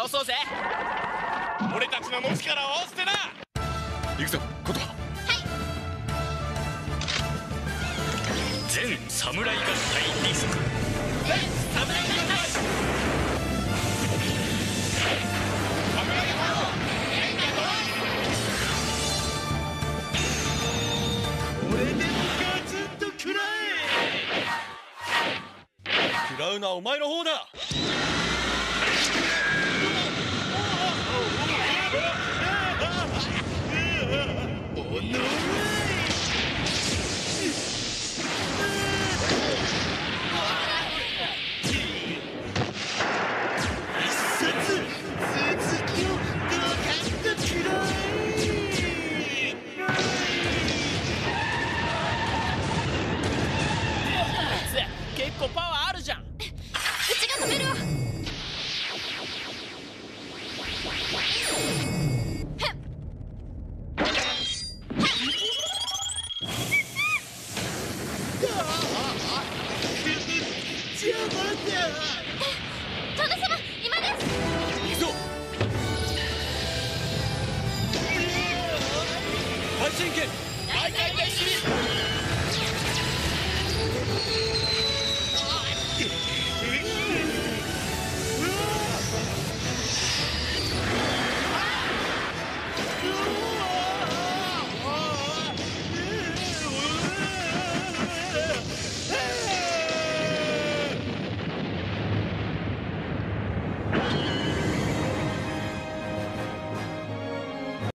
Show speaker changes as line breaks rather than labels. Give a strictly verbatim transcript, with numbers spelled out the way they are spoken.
倒そうぜ。
俺たちの持ち力を合わせてな。
行くぞこと。
全侍合体リスク。
全侍合体。
俺でもガツンと食らえ。食らうのはお前の方だ。おのれ。
結構パワーあるじゃん。うちが止めるわ。
邪魔だ。